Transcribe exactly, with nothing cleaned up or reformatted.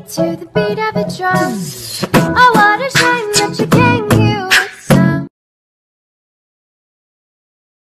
to the beat of a drum. Oh, what a shame